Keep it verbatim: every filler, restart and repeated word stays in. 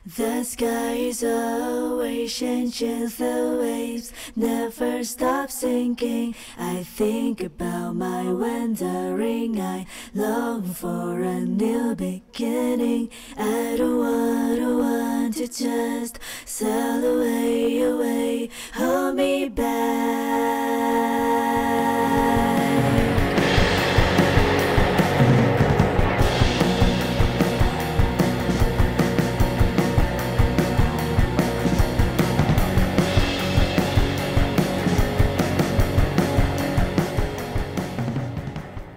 The sky is always changing, the waves never stop sinking. I think about my wandering, I long for a new beginning. I don't want, don't want to just sail away, away. Hold me